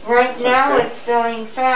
Right now it's filling fast.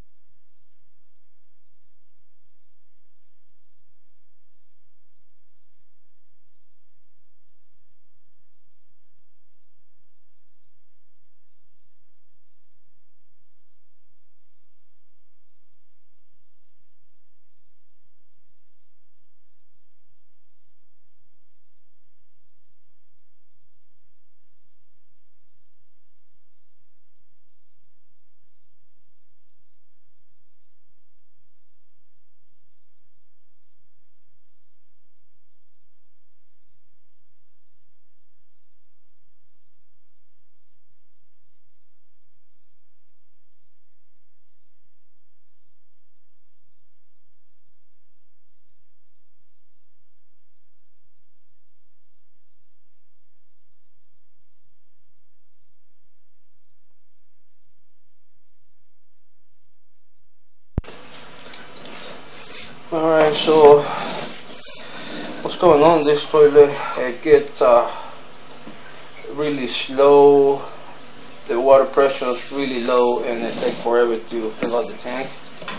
Alright, so what's going on this toilet? It gets really slow. The water pressure is really low and it takes forever to fill out the tank.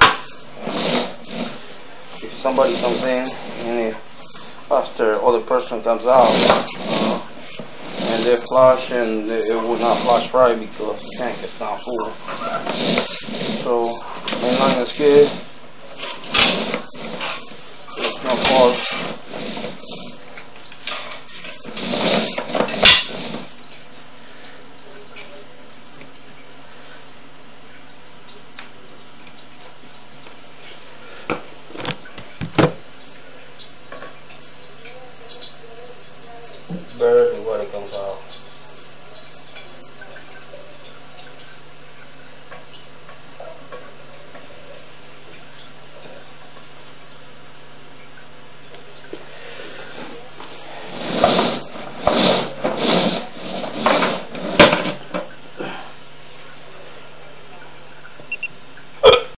If somebody comes in and after other person comes out and they flush and it will not flush right because the tank is not full. So mainline is good. There's no fault.